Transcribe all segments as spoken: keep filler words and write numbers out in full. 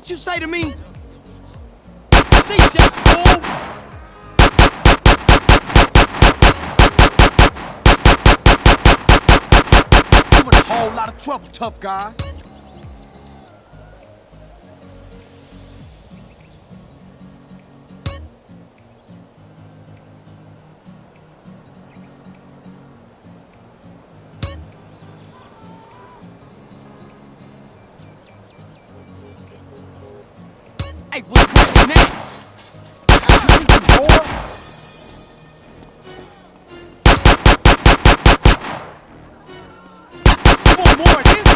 What you say to me? C J, fool! You in a whole lot of trouble, tough guy. Hey, what's going next? You think you whore? You want more of this?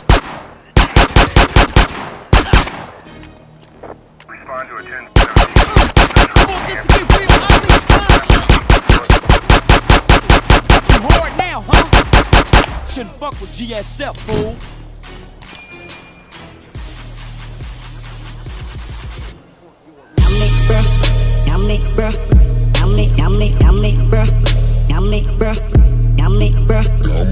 Respond to a ten You want this to get real ugly, huh? You whore now, huh? Shouldn't fuck with G S F, fool. Yummy, bruh, yummy, yummy, yummy, bruh, yummy, bruh, yummy, bruh.